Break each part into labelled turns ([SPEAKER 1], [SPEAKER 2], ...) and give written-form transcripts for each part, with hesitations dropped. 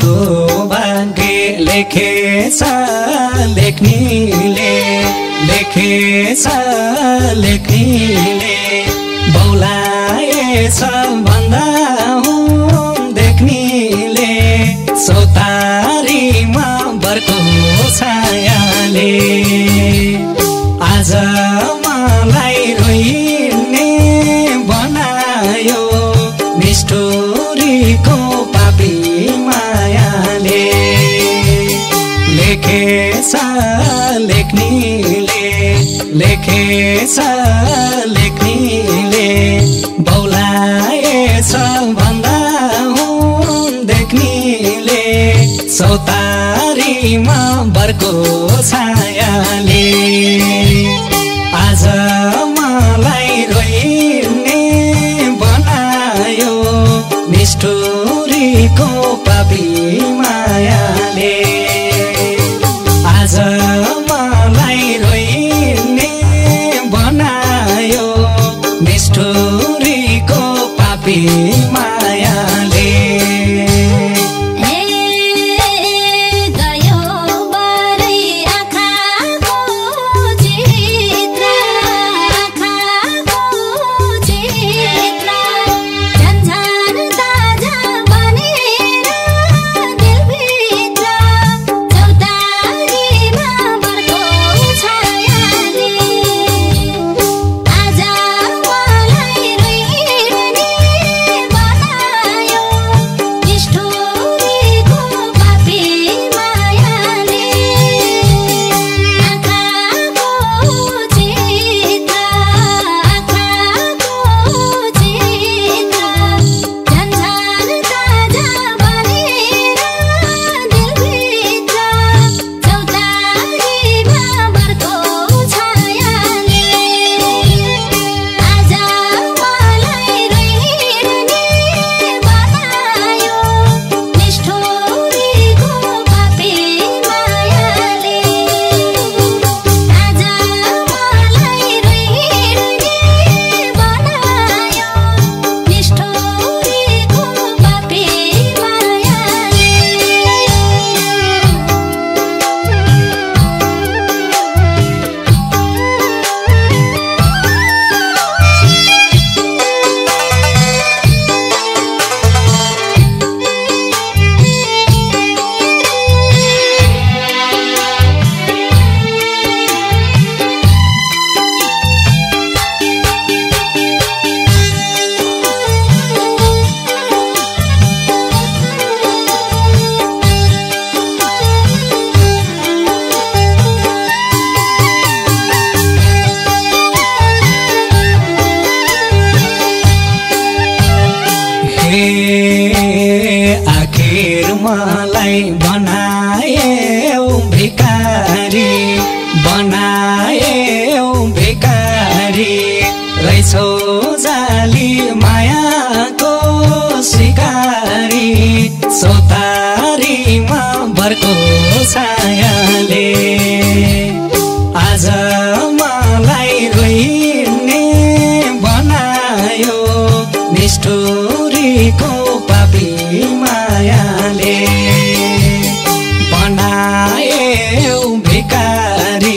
[SPEAKER 1] उसको भाग्य लेखेछ लेख्नेले लेखेछ लेख्नेले बौलाएछ भन्दा देख्नेले सौतारीमा बर्को छायाले आज मलाई रोइने बनायो निष्ठुरीको पापी मायाले लेखेछ लेख्नेले लेखेछ लेख्नेले बौलाएछ भन्दा देख्नेले सौतारीमा बर्को छायाले आज मलाई रोइने बनायो निष्ठुरीको पापी मायाले आज मलाई रोइने बनायो निष्ठुरीको पापी मायाले आखिर मलाई बनायौ भिखारी बनायौ भिखारी रहेछौ जाली मायाको शिकारी सौतारीमा बर्को छायाले आज मलाई रोइने बनायो निष्ठुरीको पापी मायाले बनायौ भिखारी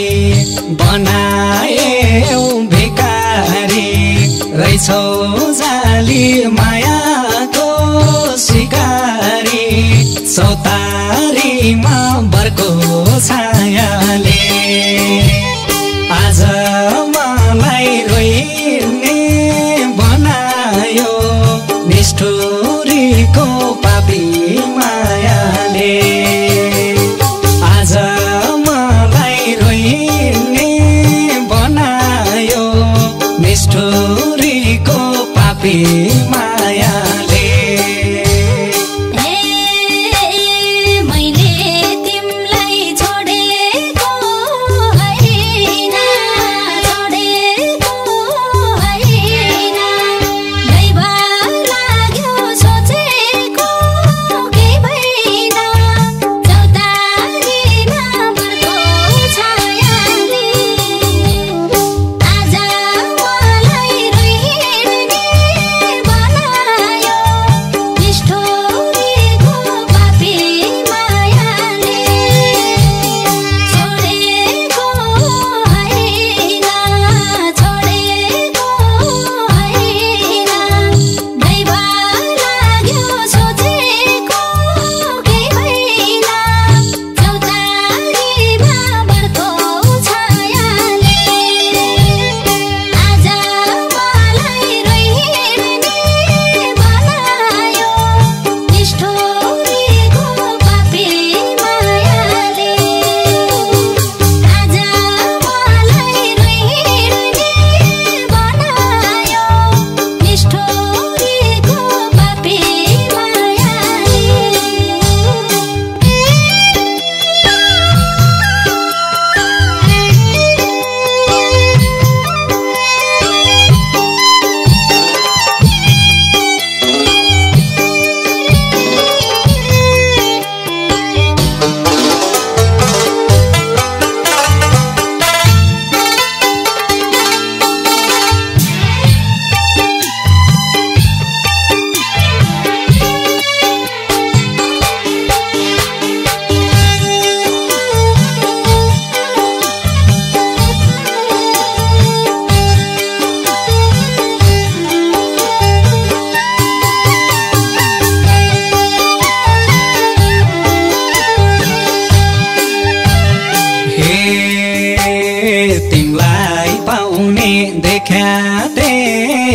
[SPEAKER 1] बनायौ भिखारी रहेछौ जाली मायाको शिकारी सौतारीमा बर्को छायाले आज मलाई रोइने बनायो निष्ठुरीको पापी मायाले आज मलाई रोइने बनायो निष्ठुरीको पापी मायाले
[SPEAKER 2] बना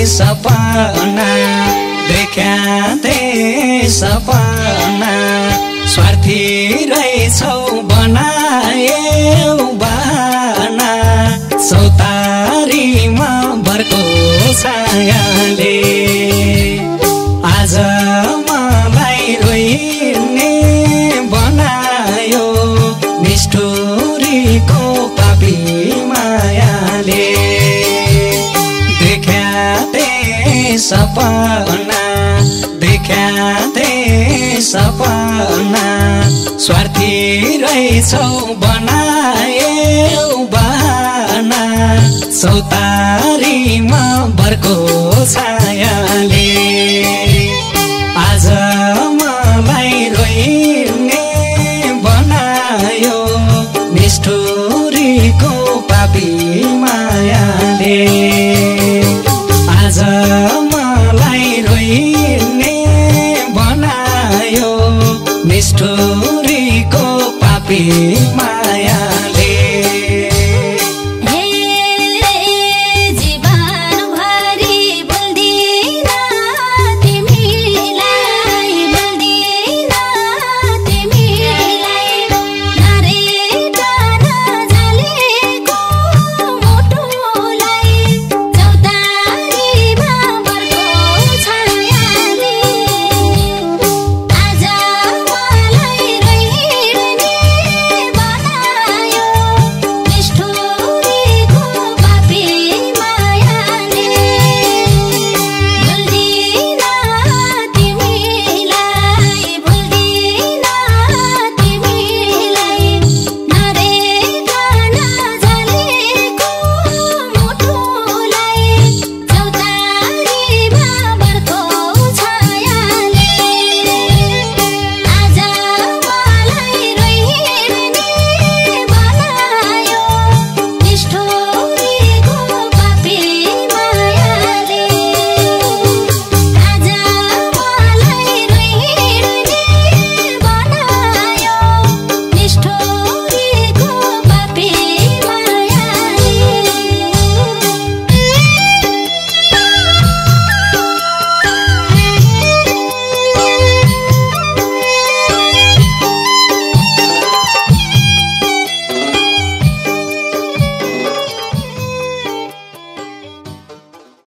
[SPEAKER 1] सपना देख्या थिए सपना स्वार्थी रहेछौ बनायौ बाना चौतारीमा बर्को छायाले आज मलाई रोइने बनायो निष्ठुरीको पापी मायाले देख्या थिए सपना देख्या थिए सपना स्वार्थी रहेछौ बनायौ बाना चौतारीमा बर्को छायाले आज मलाई रोइने बनायो निष्ठुरीको पापी मायाले आज